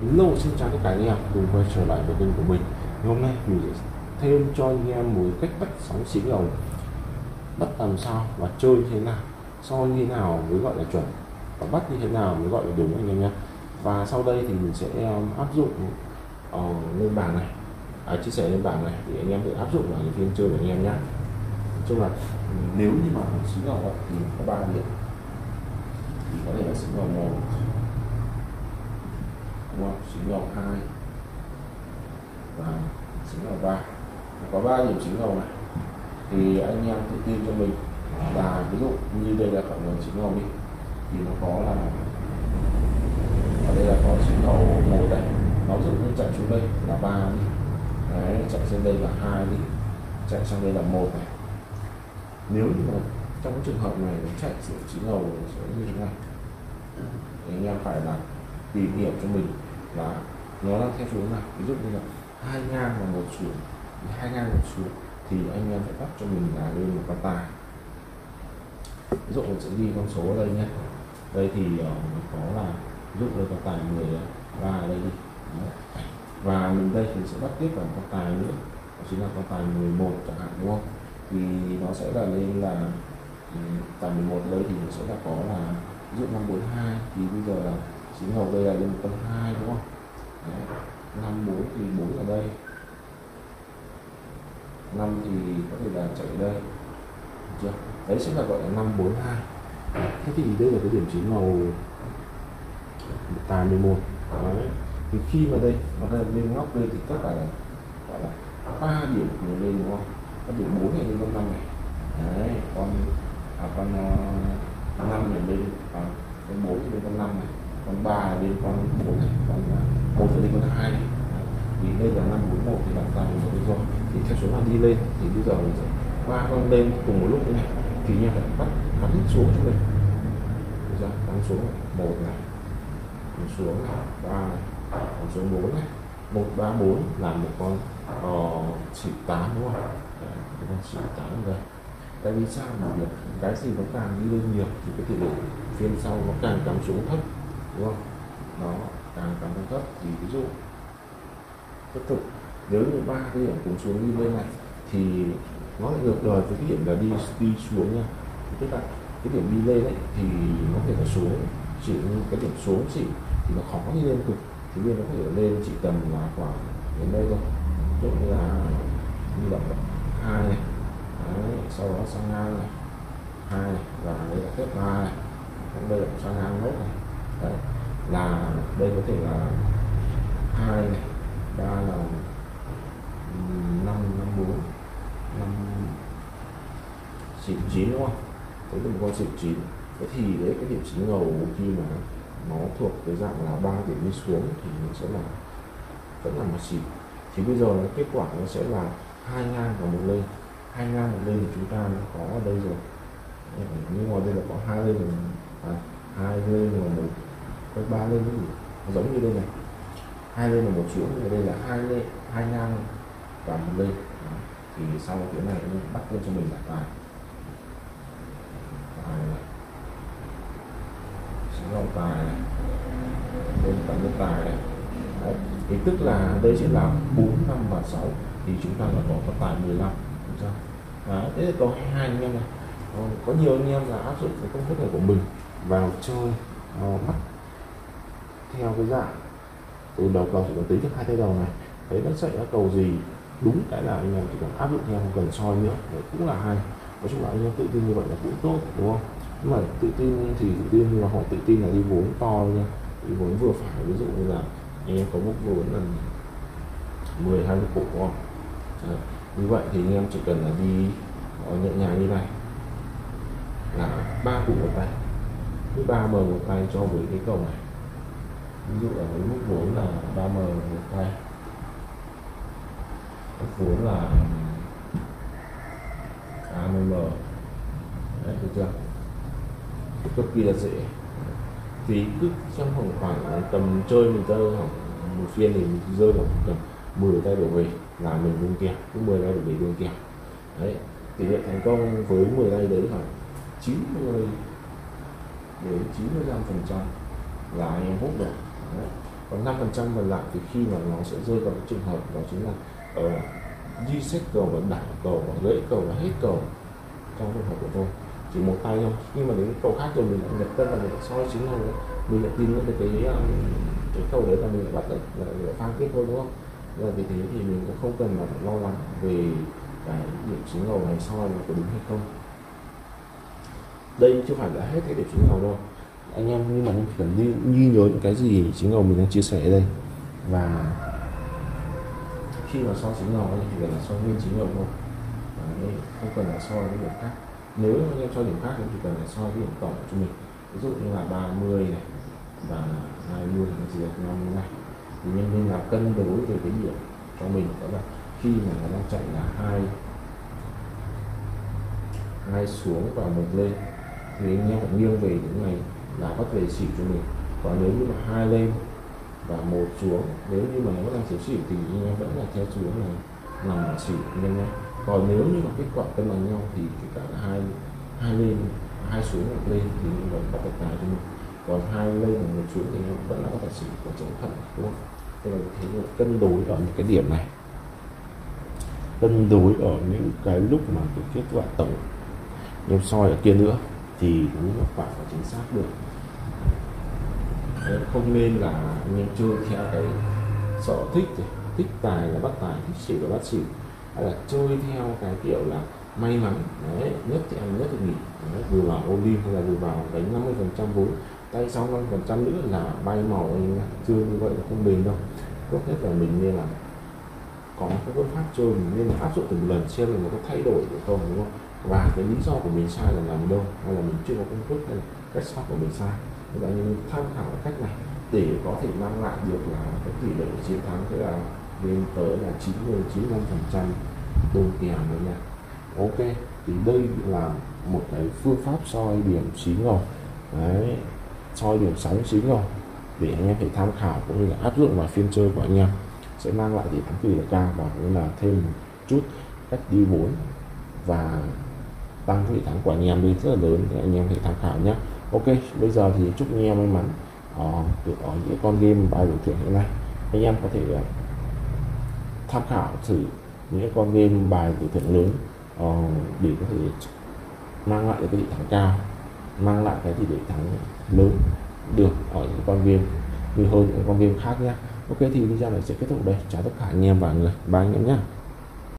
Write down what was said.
Hello, xin chào tất cả anh em cùng quay trở lại với kênh của mình. Hôm nay mình sẽ thêm cho anh em một cách bắt sóng xí ngầu, bắt làm sao và chơi như thế nào, soi như thế nào mới gọi là chuẩn và bắt như thế nào mới gọi là đúng anh em nhé. Và sau đây thì mình sẽ áp dụng lên bảng này, chia sẻ lên bảng này thì anh em sẽ áp dụng vào những phiên chơi của anh em nhé. Chung là nếu như mà xí ngầu thì có 3 điểm thì có thể là xí ngầu 1, xí ngầu 2 và xí ngầu 3. Có 3 điểm xí ngầu này thì anh em tự tin cho mình là ví dụ như đây là khoảng xí ngầu đi thì nó có là ở đây là có xí ngầu 1 đây, nó dụ như chạy xuống đây là 3 đi, đấy, chạy sang đây là 2 đi, chạy sang đây là 1 này. Nếu như mà trong cái trường hợp này nó chạy xí ngầu sẽ như thế này thì anh em phải là tìm hiểu cho mình là nó đang theo xuống nào, ví dụ như là 2 ngang và 1 xuống, 2 ngang 1 xuống thì anh em phải bắt cho mình là lên một con tài. Ví dụ mình sẽ ghi con số ở đây nhé, đây thì có là ví dụ đây con tài 13 ở đây đi. Đấy. Và mình đây thì sẽ bắt tiếp vào con tài nữa, đó chính là con tài 11 chẳng hạn, đúng không? Thì nó sẽ là lên là tài 11 ở đây thì nó sẽ là có là ví dụ 542 thì bây giờ là xí ngầu đây là lên một con 2, đúng không? Đấy. 54 thì 4 ở đây, 5 thì có thể là chạy ở đây, được chưa? Đấy sẽ là gọi là 542. Thế thì đây là cái điểm xí ngầu tài 11. Đấy. Thì khi mà đây nó lên ngóc đây thì tất cả là gọi là 3 điểm lên, đúng không? Có điểm 4 này lên con 5 này, đấy, con 5 này lên con 4 lên con 5 này, con 3 lên con 4 này, con 1 lên con 2 này. Thì đây là 541 thì bạn tài một rồi, thì theo số là đi lên thì bây giờ mình sẽ 3 con lên cùng một lúc như này thì anh em phải bắt bắn xuống cho mình, bắn xuống 1 này, xuống 3 này, xuống 4 này, 1 3 4 là một con xỉu 8, đúng không? Đấy, con xỉu 8 đây. Tại vì sao? Bởi vì cái gì nó càng đi lên nhiều thì cái tỷ lệ phiên sau nó càng cắm xuống thấp, đúng không? Nó càng cắm xuống thấp thì ví dụ tiếp tục nếu như 3 cái điểm cùng xuống đi lên này thì nó lại ngược đời với cái điểm là đi xuống nha. Tức là cái điểm đi lên ấy thì nó có thể là xuống chỉ như cái điểm xuống chỉ thì nó khó đi lên cực, thì bên nó có thể lên chỉ tầm là khoảng đến đây thôi, ví dụ như là 2 này. Đấy, sau đó sang ngang này 2 này, và đây là tiếp 3 này, đây là sang ngang nốt này. Đấy, là đây có thể là 2 này, 3 là 5 5 4 5 xỉu 9, đúng không? Đấy là một con xỉu 9. Thế thì đấy cái điểm xí ngầu khi mà nó thuộc cái dạng là 3 điểm đi xuống thì nó sẽ là vẫn là một xỉu. Thì bây giờ kết quả nó sẽ là 2 ngang và 1 lên, 2 ngang 1 lên thì chúng ta có ở đây rồi, nhưng mà đây là có 2 lên rồi, 2 lên và 1, có 3 lên cái gì nó giống như đây này, 2 lên và 1 xuống, ở đây là 2 lên, 2 ngang và 1 lên. Đó. Thì sau cái này nó bắt lên cho mình là tài này, xí ngầu tài này, lên tầm nước tài này. Đấy. Thì tức là đây sẽ là 4 5 và 6 thì chúng ta là có tài 15, đúng chưa? Đấy, thế là có 2 anh em này. Có nhiều anh em là áp dụng cái công thức này của mình vào chơi bắt theo cái dạng từ đầu cầu chỉ cần tính được 2 tay đầu này, đấy nó chạy ra cầu gì đúng cái là anh em chỉ cần áp dụng theo, không cần soi nữa, đấy cũng là hay. Nói chung là anh em tự tin như vậy là cũng tốt, đúng không? Nhưng mà tự tin thì tự tin nhưng mà họ tự tin là đi vốn to nha, đi vốn vừa phải, ví dụ như là anh em có mức vốn là 10 20 củ, đúng không? Đấy. Như vậy thì anh em chỉ cần là đi nhẹ nhàng như này là 3 củ một tay, cứ 3M một tay cho với cái cầu này. Ví dụ là với mức vốn là 3M một tay, mức vốn là 20M. Đấy, được chưa? Cực kỳ là dễ. Thì cứ trong khoảng tầm chơi mình rơi khoảng một phiên thì mình rơi vào tầm 10 tay đổ về là mình luôn kèo, cứ 10 tay đổ về luôn kèo. Đấy, tỷ lệ thành công với 10 tay đấy khoảng 90 đến 95% là anh em hút được. Đấy. Còn 5% còn lại thì khi mà nó sẽ rơi vào cái trường hợp đó chính là reset cầu và đảo cầu và gãy cầu và hết cầu trong trường hợp của tôi chỉ một tay thôi. Nhưng mà đến cầu khác rồi mình lại nhập cân và mình lại soi chính là mình lại tìm được cái cầu đấy là mình lại bắt lại pha tiếp thôi, đúng không? Và vì thế thì mình cũng không cần là lo lắng về cái điểm xính ngầu này soi là có đúng hay không. Đây chưa phải là hết cái điểm xính ngầu đâu anh em, nhưng mà anh cần ghi nhớ những cái gì xính ngầu mình đang chia sẻ ở đây. Và khi mà soi xính ngầu thì chỉ cần là soi nguyên xính ngầu thôi, không cần là soi cái điểm khác. Nếu anh em soi điểm khác thì chỉ cần là soi cái điểm tổng cho mình, ví dụ như là 30 này và 20 này, 50 này, thì nhân viên là cân đối về cái điểm cho mình. Đó là khi mà nó đang chạy là hai xuống và một lên thì anh em phải nghiêng về những này là bắt về xỉu cho mình. Còn nếu như mà hai lên và một xuống, nếu như mà nó vẫn đang xỉu thì anh em vẫn là theo xuống này nằm ở xỉu anh nhé. Còn nếu như mà kết quả cân bằng nhau thì kể cả là hai lên, hai xuống một lên thì vẫn bắt được tài cho mình. Còn hai lên và một xuống thì em vẫn là có thể xỉu của chống thận, đúng không? Thế là thế là cân đối ở những cái điểm này, cân đối ở những cái lúc mà cái kết quả tổng em soi ở kia nữa thì đúng là phải chính xác được. Không nên là anh em chơi theo cái sở thích thích tài là bắt tài, thích xỉu là bắt xỉu, hay là chơi theo cái kiểu là may mắn đấy, nhất thì ăn nhất thì nghỉ, vừa vào all-in hay là vừa vào đánh 50% vốn tay sau 5% nữa là bay màu. Anh chơi như vậy là không bền đâu. Tốt nhất là mình nên là có cái phương pháp chơi mình nên là áp dụng từng lần xem là nó có thay đổi được không, đúng không? Và cái lý do của mình sai là nằm đâu, hay là mình chưa có công thức, hay là cách soi của mình sai. Thì là mình tham khảo cái cách này để có thể mang lại được là cái tỷ lệ chiến thắng thế là lên tới là 90-95% đôi kèm đấy nha. Ok, thì đây là một cái phương pháp soi điểm xí ngầu đấy, soi điểm sóng xí ngầu để anh em thể tham khảo cũng như là áp dụng vào phiên chơi của anh em sẽ mang lại tỷ thắng tỷ lệ cao, và cũng là thêm một chút cách đi vốn và tăng tỷ thắng của anh em đi rất là lớn để anh em thể tham khảo nhé. Ok, bây giờ thì chúc anh em may mắn được ở những con game bài đổi thưởng như này. Anh em có thể tham khảo thử những con game bài đổi thưởng lớn để có thể mang lại được cái tỷ thắng cao, mang lại cái tỷ lệ thắng lớn được ở những con game như hơn những con game khác nhé. Ok, thì video này sẽ kết thúc đây. Chào tất cả anh em và người, bye anh em nhé.